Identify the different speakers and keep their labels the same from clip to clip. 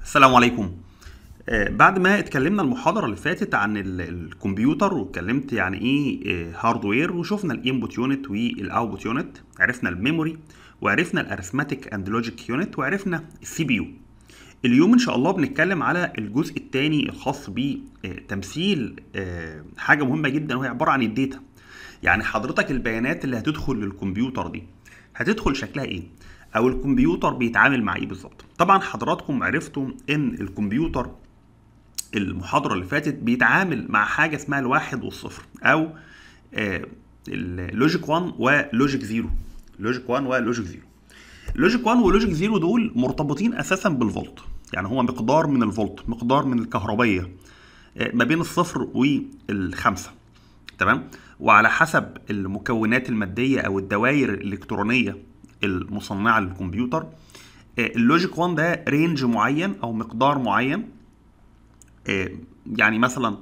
Speaker 1: السلام عليكم. بعد ما اتكلمنا المحاضرة اللي فاتت عن الكمبيوتر واتكلمت يعني ايه هاردوير، وشفنا الانبوت يونت والاوتبوت يونت، عرفنا الميموري وعرفنا الارثماتيك اند لوجيك يونت وعرفنا السي بي يو. اليوم ان شاء الله بنتكلم على الجزء الثاني الخاص بتمثيل حاجة مهمة جدا، وهي عبارة عن الداتا. يعني حضرتك البيانات اللي هتدخل للكمبيوتر دي هتدخل شكلها ايه، او الكمبيوتر بيتعامل مع ايه بالظبط. طبعا حضراتكم عرفتوا ان الكمبيوتر المحاضرة اللي فاتت بيتعامل مع حاجة اسمها الواحد والصفر، او اللوجيك 1 ولوجيك 0. لوجيك 1 ولوجيك 0. لوجيك 1 ولوجيك 0 دول مرتبطين اساسا بالفولت، يعني هو مقدار من الفولت، مقدار من الكهربية ما بين الصفر والخمسة. تمام. وعلى حسب المكونات المادية او الدوائر الالكترونية المصنعة للكمبيوتر، اللوجيك 1 ده رينج معين او مقدار معين، يعني مثلا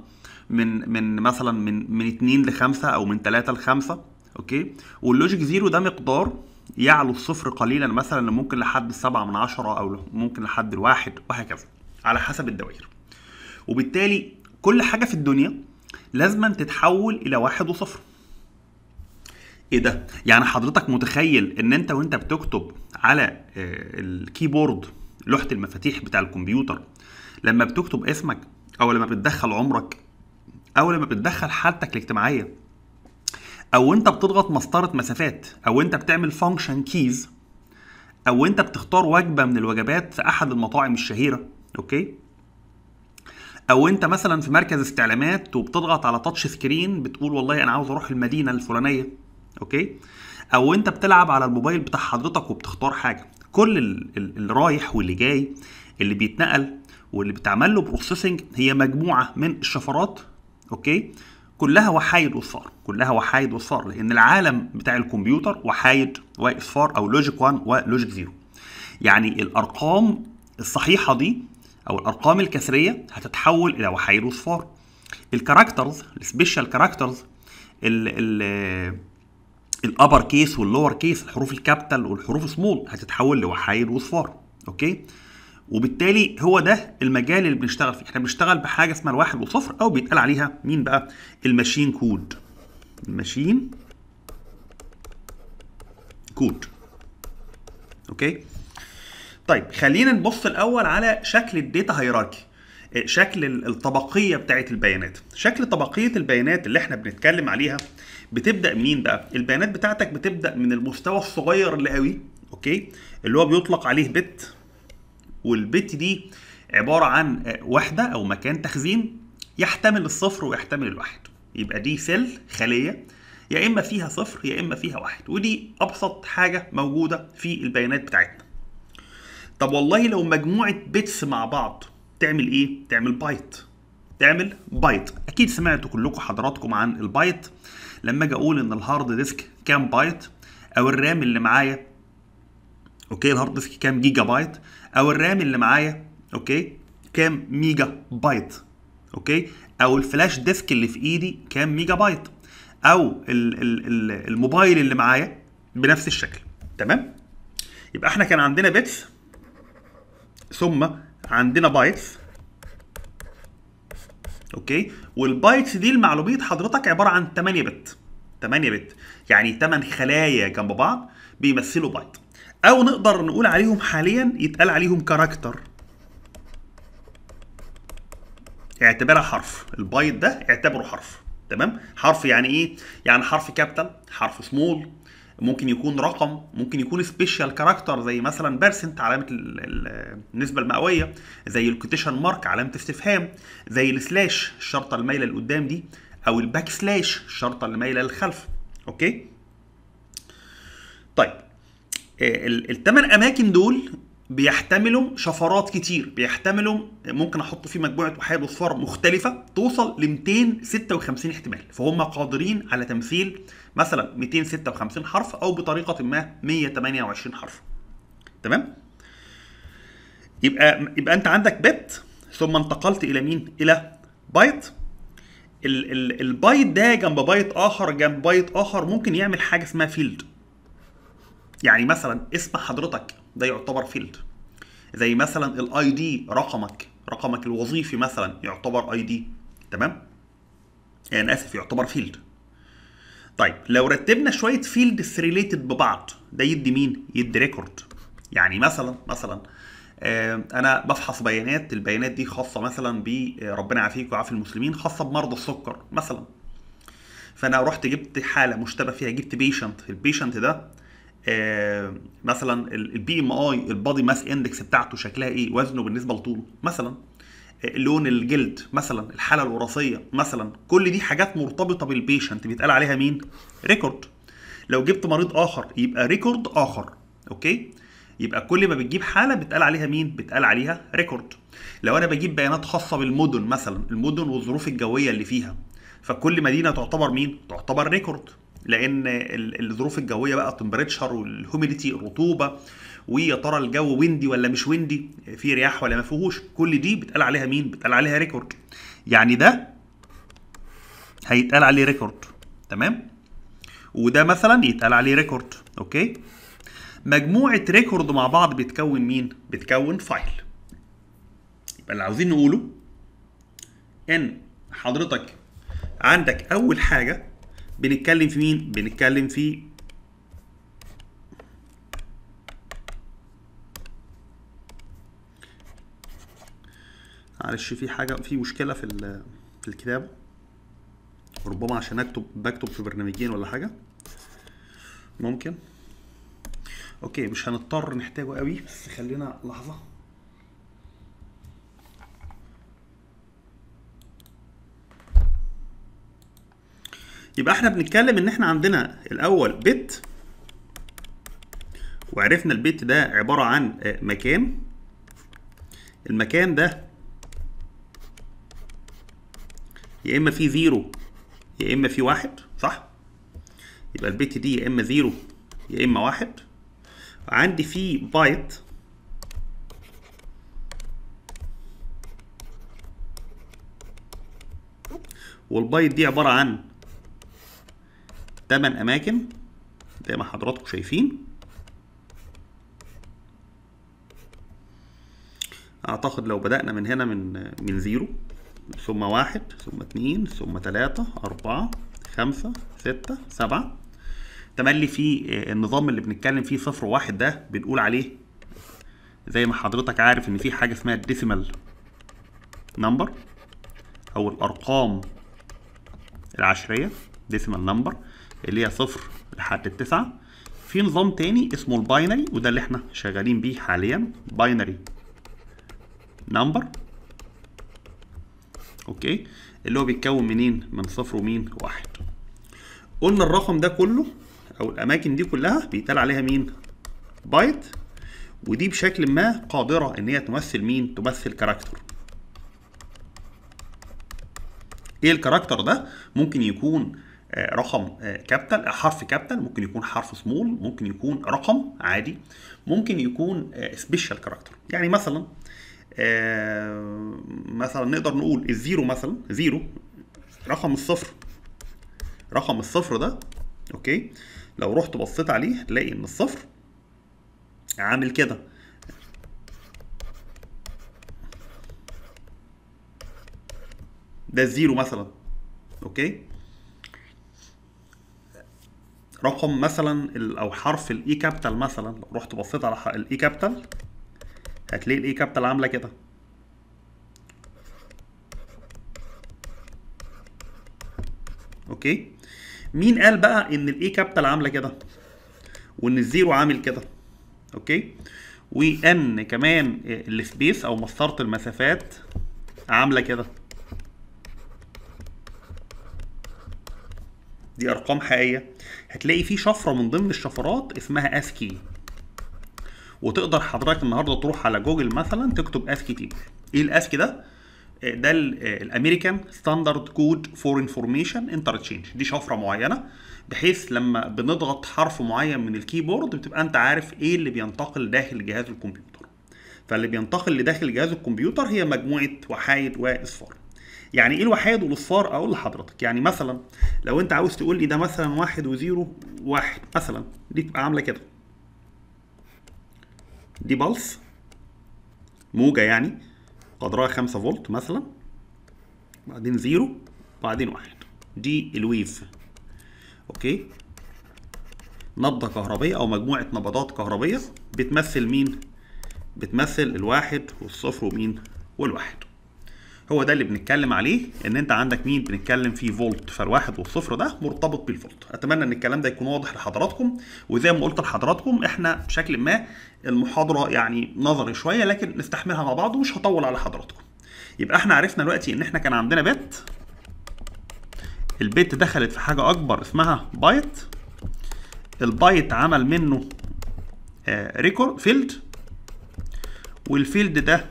Speaker 1: من 2 ل 5 او من 3 ل 5. اوكي. واللوجيك 0 ده مقدار يعلو الصفر قليلا، مثلا ممكن لحد 7 من 10 او ممكن لحد الواحد، وهكذا على حسب الدوائر. وبالتالي كل حاجة في الدنيا لازم تتحول الى واحد وصفر. ايه ده؟ يعني حضرتك متخيل ان انت وانت بتكتب على الكيبورد، لوحة المفاتيح بتاع الكمبيوتر، لما بتكتب اسمك او لما بتدخل عمرك او لما بتدخل حالتك الاجتماعية، او انت بتضغط مسطرة مسافات، او انت بتعمل فانكشن كيز، او انت بتختار وجبة من الوجبات في احد المطاعم الشهيرة، اوكي، او انت مثلا في مركز استعلامات وبتضغط على تاتش سكرين بتقول والله انا عاوز اروح المدينة الفلانية، اوكي، او انت بتلعب على الموبايل بتاع حضرتك وبتختار حاجة. كل اللي رايح واللي جاي، اللي بيتنقل واللي بتعمل له بروسيسنج، هي مجموعة من الشفرات، اوكي، كلها وحايد واصفار، كلها وحايد واصفار، لان العالم بتاع الكمبيوتر وحايد واصفار، او لوجيك 1 ولوجيك 0. يعني الارقام الصحيحة دي او الارقام الكسرية هتتحول الى وحايد واصفار. الكاركترز، السبيشال كاركترز، الابر كيس واللور كيس، الحروف الكابيتال والحروف سمول، هتتحول لوحايد واصفار، اوكي. وبالتالي هو ده المجال اللي بنشتغل فيه. احنا بنشتغل بحاجه اسمها الواحد وصفر، او بيتقال عليها مين بقى؟ الماشين كود. الماشين كود، اوكي. طيب خلينا نبص الاول على شكل الداتا هيراركي، شكل الطبقيه بتاعه البيانات. شكل طبقيه البيانات اللي احنا بنتكلم عليها بتبدا منين بقى؟ البيانات بتاعتك بتبدا من المستوى الصغير اللي قوي، اوكي، اللي هو بيطلق عليه بت. والبت دي عباره عن وحده او مكان تخزين يحتمل الصفر ويحتمل الواحد. يبقى دي سيل، خليه، يا اما فيها صفر يا اما فيها واحد، ودي ابسط حاجه موجوده في البيانات بتاعتنا. طب والله لو مجموعه بيتس مع بعض تعمل ايه؟ تعمل بايت. تعمل بايت. اكيد سمعتوا كلكم حضراتكم عن البايت. لما اجي اقول ان الهارد ديسك كام بايت، او الرام اللي معايا، اوكي، الهارد ديسك كام جيجا بايت، او الرام اللي معايا، اوكي، كام ميجا بايت، اوكي، او الفلاش ديسك اللي في ايدي كام ميجا بايت، او الموبايل اللي معايا بنفس الشكل. تمام. يبقى احنا كان عندنا بيتس، ثم عندنا بايتس، اوكي. والبايتس دي المعلومات حضرتك عباره عن 8 بت. 8 بت يعني 8 خلايا جنب بعض بيمثلوا بايت، او نقدر نقول عليهم حاليا يتقال عليهم كاركتر. اعتبرها حرف. البايت ده اعتبره حرف. تمام. حرف يعني ايه؟ يعني حرف كابيتال، حرف سمول، ممكن يكون رقم، ممكن يكون سبيشال كاركتر زي مثلا بيرسنت، علامه النسبه المئويه، زي الكوتيشن مارك، علامه استفهام، زي السلاش، الشرطه المايله لقدام دي، او الباك سلاش، الشرطه اللي مايله للخلف، اوكي. طيب الثمان اماكن دول بيحتملوا شفرات كتير، بيحتملوا ممكن احط فيه مجموعه وحيد وصفار مختلفه توصل ل 256 احتمال. فهم قادرين على تمثيل مثلا 256 حرف، او بطريقه ما 128 حرف. تمام. يبقى انت عندك بت، ثم انتقلت الى مين؟ الى بايت. البايت ده جنب بايت اخر جنب بايت اخر ممكن يعمل حاجه اسمها فيلد. يعني مثلا اسم حضرتك ده يعتبر فيلد، زي مثلا الاي دي، رقمك الوظيفي مثلا يعتبر اي دي. تمام، يعني اسف يعتبر فيلد. طيب لو رتبنا شويه فيلدز ريليتد ببعض، ده يدي مين؟ يدي ريكورد. يعني مثلا انا بفحص بيانات، البيانات دي خاصه مثلا بربنا يعافيك ويعافي المسلمين، خاصه بمرضى السكر مثلا. فانا رحت جبت حاله مشتبه فيها، جبت بيشنت، البيشنت ده مثلا البي ام اي، البادي ماس اندكس بتاعته شكلها ايه، وزنه بالنسبه لطوله مثلا، لون الجلد مثلا، الحاله الوراثيه مثلا، كل دي حاجات مرتبطه بالبيشنت بيتقال عليها مين؟ ريكورد. لو جبت مريض اخر يبقى ريكورد اخر. اوكي، يبقى كل ما بتجيب حاله بتقال عليها مين؟ بتقال عليها ريكورد. لو انا بجيب بيانات خاصه بالمدن مثلا، المدن والظروف الجويه اللي فيها، فكل مدينه تعتبر مين؟ تعتبر ريكورد، لان الظروف الجويه بقى، التمبريتشر والهوميديتي، الرطوبه، ويا ترى الجو ويندي ولا مش ويندي، في رياح ولا ما فيهوش، كل دي بتقال عليها مين؟ بتقال عليها ريكورد. يعني ده هيتقال عليه ريكورد. تمام، وده مثلا يتقال عليه ريكورد. اوكي، مجموعه ريكورد مع بعض بتكون مين؟ بتكون فايل. يبقى اللي عاوزين نقوله ان حضرتك عندك اول حاجه بنتكلم في مين؟ بنتكلم في معلش في حاجه، في مشكله في الكتابه، ربما عشان بكتب في برنامجين ولا حاجه، ممكن. اوكي، مش هنضطر نحتاجه قوي، بس خلينا لحظه. يبقى احنا بنتكلم ان احنا عندنا الاول بت، وعرفنا البت ده عباره عن مكان. المكان ده يا اما فيه زيرو يا اما فيه واحد، صح؟ يبقى البت دي يا اما زيرو يا اما واحد. عندي فيه بايت، والبايت دي عباره عن 8 اماكن زي ما حضراتكم شايفين. اعتقد لو بدأنا من هنا من زيرو، ثم واحد، ثم اتنين، ثم تلاتة، اربعة، خمسة، ستة، سبعة، تملي في النظام اللي بنتكلم فيه صفر وواحد ده بنقول عليه، زي ما حضرتك عارف ان في حاجة اسمها الديسيمال نمبر او الارقام العشرية، ديسيمال نمبر اللي هي صفر لحد التسعة. في نظام تاني اسمه الباينري، وده اللي احنا شغالين بيه حاليا، باينري نمبر. اوكي، اللي هو بيتكون منين؟ من صفر ومين؟ واحد. قلنا الرقم ده كله او الاماكن دي كلها بيتقال عليها مين؟ بايت. ودي بشكل ما قادرة ان هي تمثل مين؟ تمثل كاركتر. ايه الكاركتر ده؟ ممكن يكون رقم كابيتال، حرف كابيتال، ممكن يكون حرف سمول، ممكن يكون رقم عادي، ممكن يكون سبيشال كاركتر. يعني مثلا مثلا نقدر نقول الزيرو مثلا، زيرو رقم الصفر ده. اوكي، لو رحت بصيت عليه هتلاقي ان الصفر عامل كده، ده الزيرو مثلا. اوكي، رقم مثلا او حرف الاي كابيتال مثلا، لو رحت بصيت على الاي كابيتال هتلاقي الاي كابيتال عامله كده. اوكي، مين قال بقى ان الاي كابيتال عامله كده وان الزيرو عامل كده؟ اوكي، وان كمان السبيس او مسطره المسافات عامله كده. دي ارقام حقيقيه. هتلاقي في شفره من ضمن الشفرات اسمها اسكي، وتقدر حضرتك النهارده تروح على جوجل مثلا تكتب اسكي تيبل. ايه الاسكي ده؟ ده الامريكان ستاندرد كود فور انفورميشن انترتشينج. دي شفره معينه بحيث لما بنضغط حرف معين من الكيبورد بتبقى انت عارف ايه اللي بينتقل داخل جهاز الكمبيوتر. فاللي بينتقل لداخل جهاز الكمبيوتر هي مجموعه وحايد واصفار. يعني ايه الوحايد والاصفار؟ اقول لحضرتك، يعني مثلا لو انت عاوز تقول لي ده مثلا واحد وزيرو واحد مثلا، دي تبقى عامله كده، دي بلس موجه يعني قدرها 5 فولت مثلا، بعدين 0 وبعدين 1. دي الويف. اوكي، نبضه كهربيه او مجموعه نبضات كهربيه بتمثل مين؟ بتمثل الواحد والصفر ومين؟ والواحد. هو ده اللي بنتكلم عليه، ان انت عندك مين؟ بنتكلم فيه فولت، فالواحد والصفر ده مرتبط بالفولت. اتمنى ان الكلام ده يكون واضح لحضراتكم. وزي ما قلت لحضراتكم احنا بشكل ما المحاضره يعني نظري شويه، لكن نستحملها مع بعض ومش هطول على حضراتكم. يبقى احنا عرفنا دلوقتي ان احنا كان عندنا بت، البت دخلت في حاجه اكبر اسمها بايت، البايت عمل منه ريكورد فيلد، والفيلد ده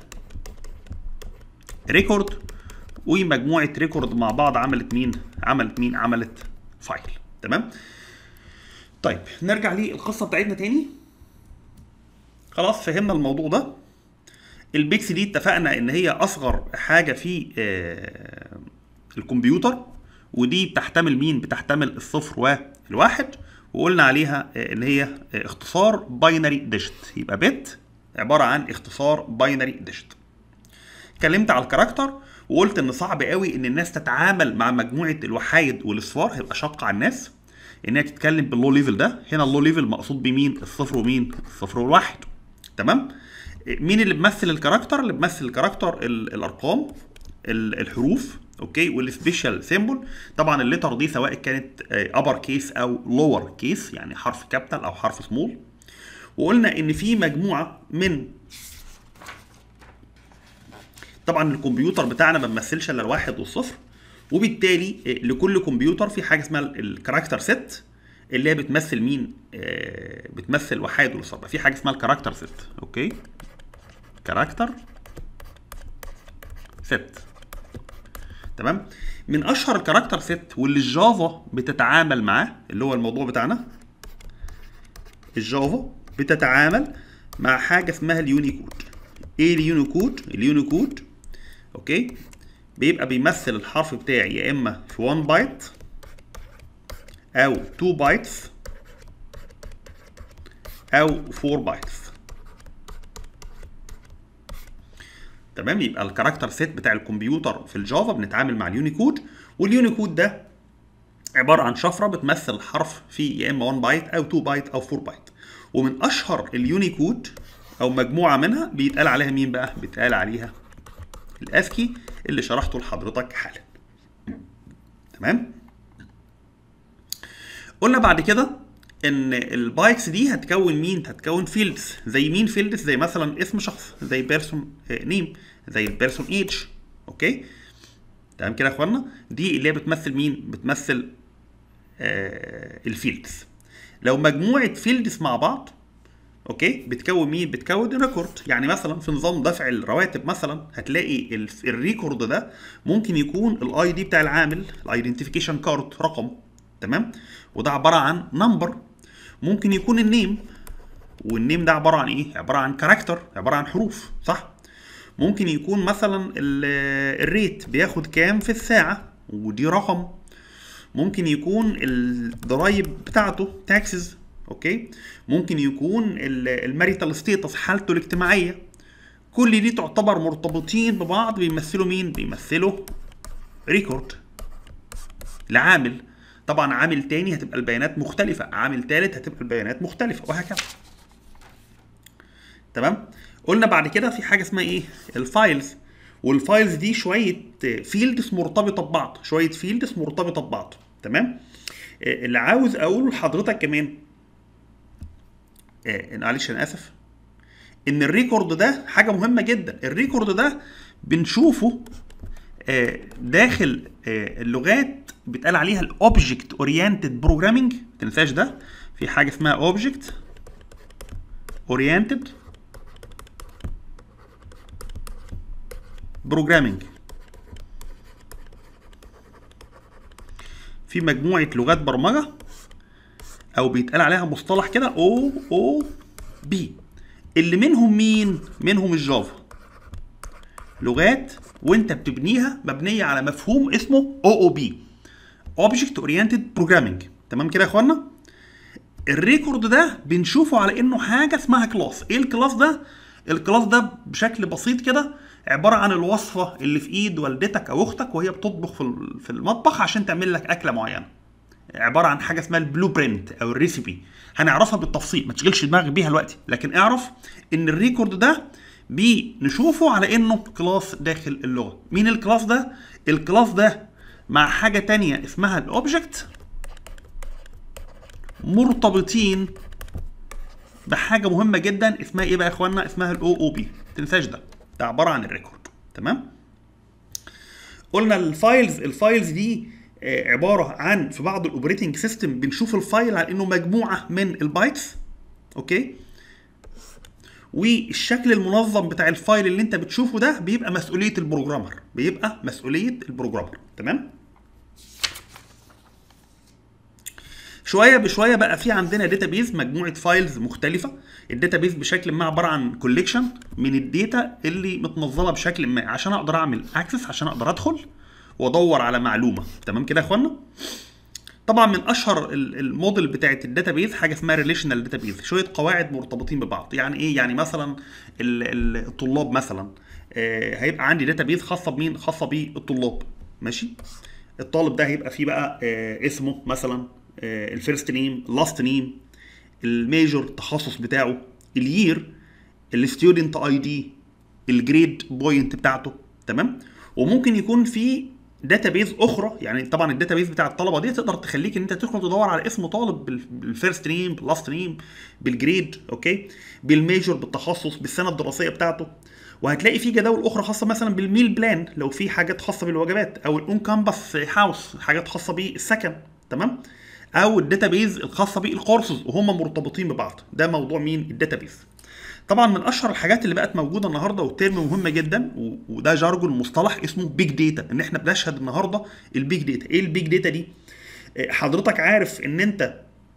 Speaker 1: ريكورد، ومجموعه ريكورد مع بعض عملت مين؟ عملت فايل. تمام. طيب نرجع للقصه بتاعتنا تاني. خلاص فهمنا الموضوع ده. البيكس دي اتفقنا ان هي اصغر حاجه في الكمبيوتر، ودي بتحتمل مين؟ بتحتمل الصفر والواحد، وقلنا عليها ان هي اختصار باينري ديجيت. يبقى بت عباره عن اختصار باينري ديجيت. اتكلمت على الكاركتر وقلت ان صعب قوي ان الناس تتعامل مع مجموعه الوحايد والاصفار، هيبقى شق على الناس انها تتكلم باللو ليفل ده. هنا اللو ليفل مقصود بمين؟ الصفر ومين؟ الصفر والواحد. تمام. مين اللي بيمثل الكاركتر؟ اللي بيمثل الكاركتر الارقام، الحروف، اوكي، والسبيشال سيمبل. طبعا الليتر دي سواء كانت ابر كيس او لور كيس، يعني حرف كابيتال او حرف سمول. وقلنا ان في مجموعه من، طبعا الكمبيوتر بتاعنا ما بيمثلش الا الواحد والصفر، وبالتالي لكل كمبيوتر في حاجه اسمها الكاركتر سيت اللي هي بتمثل مين؟ بتمثل وحيد والصفر. في حاجه اسمها الكاركتر سيت. اوكي، كاركتر سيت. تمام. من اشهر الكاركتر سيت واللي الجافا بتتعامل معاه، اللي هو الموضوع بتاعنا، الجافا بتتعامل مع حاجه اسمها اليونيكود. ايه اليونيكود؟ اليونيكود اوكي بيبقى بيمثل الحرف بتاعي يا اما في 1 بايت او 2 بايتس او 4 بايتس. تمام. يبقى الكاركتر سيت بتاع الكمبيوتر في الجافا بنتعامل مع اليونيكود، واليونيكود ده عباره عن شفره بتمثل الحرف في يا اما 1 بايت او 2 بايت او 4 بايت. ومن اشهر اليونيكود او مجموعه منها بيتقال عليها مين بقى؟ بيتقال عليها الاسكي اللي شرحته لحضرتك حالا. تمام. قلنا بعد كده ان البايتس دي هتكون مين؟ هتكون فيلدز. زي مين فيلدز؟ زي مثلا اسم شخص، زي بيرسون نيم، زي البيرسون ايج. اوكي تمام كده يا اخوانا. دي اللي هي بتمثل مين؟ بتمثل الفيلدز. لو مجموعه فيلدز مع بعض اوكي بتكون مين؟ بتكون ريكورد. يعني مثلا في نظام دفع الرواتب مثلا هتلاقي الريكورد ده ممكن يكون الاي دي بتاع العامل، الايدنتيفيكيشن كارد، رقم. تمام. وده عباره عن نمبر. ممكن يكون النيم، والنيم ده عباره عن ايه؟ عباره عن كاركتر، عباره عن حروف، صح؟ ممكن يكون مثلا الريت بياخد كام في الساعه، ودي رقم. ممكن يكون الضرايب بتاعته تاكسز. اوكي. ممكن يكون الماريتال ستيتس، حالته الاجتماعيه. كل دي تعتبر مرتبطين ببعض، بيمثلوا مين؟ بيمثلوا ريكورد لعامل. طبعا عامل تاني هتبقى البيانات مختلفه، عامل تالت هتبقى البيانات مختلفه، وهكذا. تمام. قلنا بعد كده في حاجه اسمها ايه؟ الفايلز. والفايلز دي شويه فيلدز مرتبطه ببعض، شويه فيلدز مرتبطه ببعض. تمام. اللي عاوز اقوله لحضرتك كمان، معلش انا اسف، ان الريكورد ده حاجه مهمه جدا. الريكورد ده بنشوفه داخل اللغات بيتقال عليها الاوبجكت اورينتد بروجرامينج. ما تنساش ده، في حاجه اسمها اوبجكت اورينتد بروجرامينج. في مجموعه لغات برمجه او بيتقال عليها مصطلح كده او بي، اللي منهم مين؟ منهم الجافا. لغات وانت بتبنيها مبنيه على مفهوم اسمه او بي، اوبجكت اورينتد بروجرامينج. تمام كده يا اخوانا. الريكورد ده بنشوفه على انه حاجه اسمها كلاس. ايه الكلاس ده؟ الكلاس ده بشكل بسيط كده عباره عن الوصفه اللي في ايد والدتك او اختك وهي بتطبخ في المطبخ عشان تعمل لك اكله معينه. عباره عن حاجه اسمها البلو برنت او الريسيبي، هنعرفها بالتفصيل، ما تشغلش دماغك بيها دلوقتي، لكن اعرف ان الريكورد ده بنشوفه على انه كلاس داخل اللغه. مين الكلاس ده؟ الكلاس ده مع حاجه تانية اسمها الاوبجكت مرتبطين بحاجه مهمه جدا اسمها ايه بقى يا اخوانا؟ اسمها الاو او بي، ما تنساش ده عباره عن الريكورد. تمام؟ قلنا الفايلز دي عباره عن في بعض الاوبريتنج سيستم بنشوف الفايل على انه مجموعه من البايتس. اوكي؟ والشكل المنظم بتاع الفايل اللي انت بتشوفه ده بيبقى مسؤوليه البروجرامر، تمام؟ شويه بشويه بقى في عندنا داتابيز، مجموعه فايلز مختلفه. الداتابيز بشكل ما عباره عن كوليكشن من الداتا اللي متنظمه بشكل ما عشان اقدر اعمل اكسس، عشان اقدر ادخل وادور على معلومه. تمام كده يا اخوانا؟ طبعا من اشهر الموديل بتاعت الداتابيز حاجه اسمها ريليشنال داتابيز، شويه قواعد مرتبطين ببعض. يعني ايه؟ يعني مثلا الطلاب مثلا هيبقى عندي داتابيز خاصه بمين؟ خاصه بالطلاب. ماشي؟ الطالب ده هيبقى فيه بقى اسمه مثلا، الفيرست نيم، اللاست نيم، الميجور التخصص بتاعه، اليير، الستودنت اي دي، الجريد بوينت بتاعته. تمام؟ وممكن يكون في داتابيز اخرى، يعني طبعا الداتابيز بتاع الطلبه دي تقدر تخليك ان انت تدخل تدور على اسم طالب بالفيرست نيم، باللاست نيم، بالجريد، اوكي، بالميجور، بالتخصص، بالسنه الدراسيه بتاعته. وهتلاقي في جداول اخرى خاصه مثلا بالميل بلان لو في حاجات خاصه بالوجبات، او الاون كامبس هاوس حاجات خاصه بالسكن. تمام؟ او الداتابيز الخاصه بالكورسز وهم مرتبطين ببعض. ده موضوع مين؟ الداتابيز. طبعا من اشهر الحاجات اللي بقت موجوده النهارده والترم مهم جدا وده جارجون مصطلح اسمه بيج داتا، ان احنا بنشهد النهارده البيج داتا. ايه البيج داتا دي؟ حضرتك عارف ان انت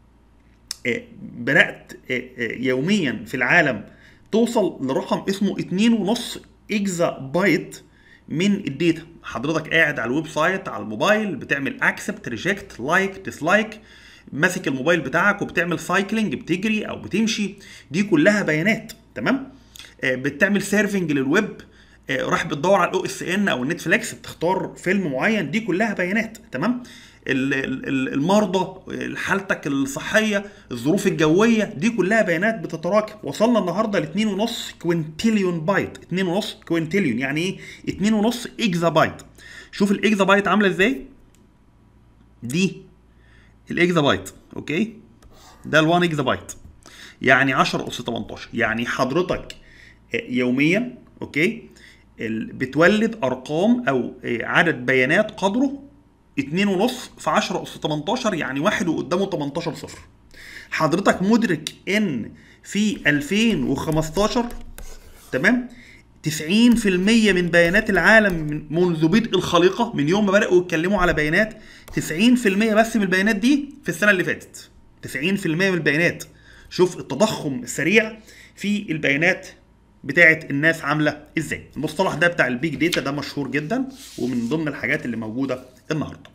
Speaker 1: بدات يوميا في العالم توصل لرقم اسمه 2.5 اكزا بايت من الداتا. حضرتك قاعد على الويب سايت على الموبايل بتعمل اكسبت، ريجكت، لايك، ديسلايك، ماسك الموبايل بتاعك وبتعمل سايكلينج، بتجري او بتمشي، دي كلها بيانات. تمام؟ بتعمل سيرفنج للويب، راح بتدور على الاو اس ان او النتفليكس بتختار فيلم معين، دي كلها بيانات. تمام؟ المرضى، حالتك الصحيه، الظروف الجويه، دي كلها بيانات بتتراكم. وصلنا النهارده ل 2.5 كوينتيليون بايت. 2.5 كوينتيليون يعني ايه؟ 2.5 اكزا بايت. شوف الاكزا بايت عامله ازاي؟ دي الاكزا بايت، اوكي؟ ده ال1 اكزا بايت يعني 10 اس 18. يعني حضرتك يوميا، اوكي، بتولد ارقام او عدد بيانات قدره 2.5 في 10 اس 18، يعني واحد وقدامه 18 صفر. حضرتك مدرك ان في 2015 تمام 90% من بيانات العالم منذ بدء الخليقه، من يوم ما بداوا يتكلموا على بيانات، 90% بس من البيانات دي في السنه اللي فاتت. 90% من البيانات. شوف التضخم السريع في البيانات بتاعت الناس عامله ازاي. المصطلح ده بتاع البيج داتا ده مشهور جدا ومن ضمن الحاجات اللي موجوده النهارده.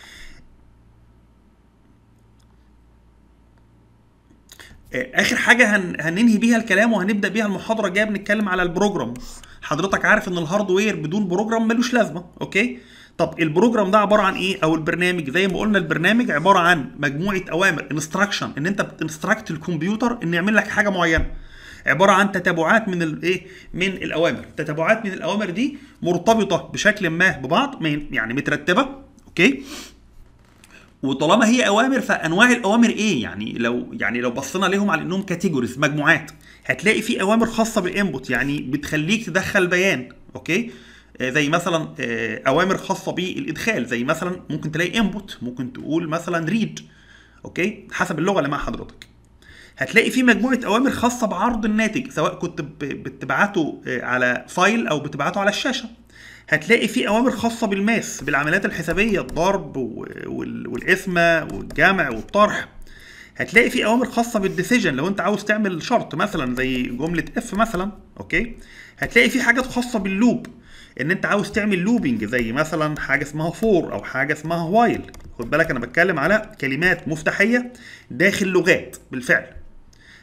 Speaker 1: اخر حاجه هننهي بيها الكلام وهنبدا بيها المحاضره الجايه بنتكلم على البروجرام. حضرتك عارف ان الهاردوير بدون بروجرام ملوش لازمه، اوكي؟ طب البروجرام ده عباره عن ايه؟ او البرنامج زي ما قلنا البرنامج عباره عن مجموعه اوامر، انستراكشن، ان انت بتنستراكت الكمبيوتر ان يعمل لك حاجه معينه. عباره عن تتابعات من الايه؟ من الاوامر. تتابعات من الاوامر دي مرتبطه بشكل ما ببعض، يعني مترتبه، اوكي؟ وطالما هي اوامر فانواع الاوامر ايه؟ يعني لو بصينا ليهم على انهم كاتيجوريز، مجموعات، هتلاقي في اوامر خاصه بالانبوت يعني بتخليك تدخل بيان، اوكي؟ زي مثلا اوامر خاصه بالادخال، زي مثلا ممكن تلاقي انبوت، ممكن تقول مثلا ريد، اوكي؟ حسب اللغه اللي مع حضرتك. هتلاقي في مجموعه اوامر خاصه بعرض الناتج، سواء كنت بتبعته على فايل او بتبعته على الشاشه. هتلاقي في اوامر خاصه بالماس، بالعمليات الحسابيه، الضرب والقسمه والجمع والطرح. هتلاقي في اوامر خاصه بالديسيجن لو انت عاوز تعمل شرط مثلا زي جمله اف مثلا، اوكي؟ هتلاقي في حاجات خاصه باللوب، ان انت عاوز تعمل لوبينج زي مثلا حاجه اسمها فور او حاجه اسمها وايل. خد بالك انا بتكلم على كلمات مفتاحيه داخل لغات بالفعل.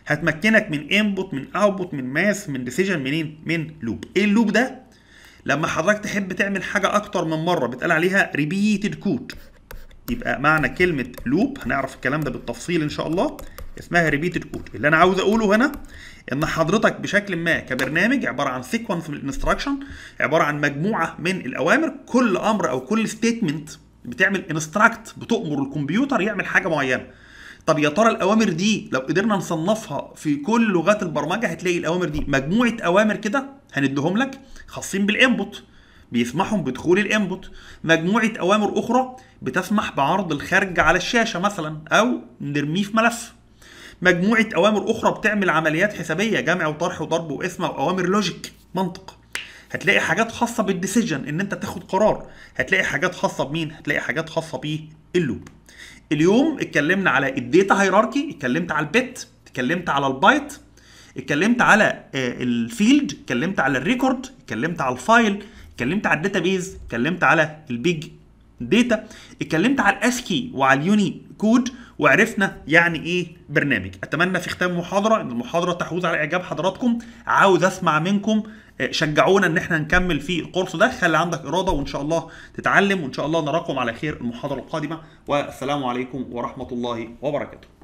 Speaker 1: هتمكنك من انبوت، من اوتبوت، من ماس، من ديسيجن، منين؟ من لوب. ايه اللوب ده؟ لما حضرتك تحب تعمل حاجه اكتر من مره بتقال عليها ريبيتد كود. يبقى معنى كلمه لوب، هنعرف الكلام ده بالتفصيل ان شاء الله، اسمها ريبيتد كود. اللي انا عاوز اقوله هنا ان حضرتك بشكل ما كبرنامج عباره عن سيكونس من الانستراكشن، عباره عن مجموعه من الاوامر، كل امر او كل ستيتمنت بتعمل انستراكت، بتؤمر الكمبيوتر يعمل حاجه معينه. طب يا ترى الاوامر دي لو قدرنا نصنفها في كل لغات البرمجه هتلاقي الاوامر دي مجموعه اوامر كده هنديهم لك خاصين بالانبوت، بيسمحوا بدخول الانبوت. مجموعه اوامر اخرى بتسمح بعرض الخارج على الشاشه مثلا او نرميه في ملف. مجموعه اوامر اخرى بتعمل عمليات حسابيه، جمع وطرح وضرب وقسمه، واوامر لوجيك، منطق. هتلاقي حاجات خاصه بالديسيجن، ان انت تاخد قرار. هتلاقي حاجات خاصه بمين؟ هتلاقي حاجات خاصه باللوب. اليوم اتكلمنا على الداتا هيراركي، اتكلمت على البت، اتكلمت على البايت، اتكلمت على الفيلد، اتكلمت على الريكورد، اتكلمت على الفايل، اتكلمت على الداتابيز، اتكلمت على البيج داتا، اتكلمت على الاسكي وعلى اليوني كود، وعرفنا يعني ايه برنامج. اتمنى في ختام المحاضره ان المحاضره تحوز على اعجاب حضراتكم. عاوز اسمع منكم، شجعونا ان احنا نكمل في الكورس ده. خلي عندك اراده وان شاء الله تتعلم، وان شاء الله نراكم على خير المحاضره القادمه. والسلام عليكم ورحمه الله وبركاته.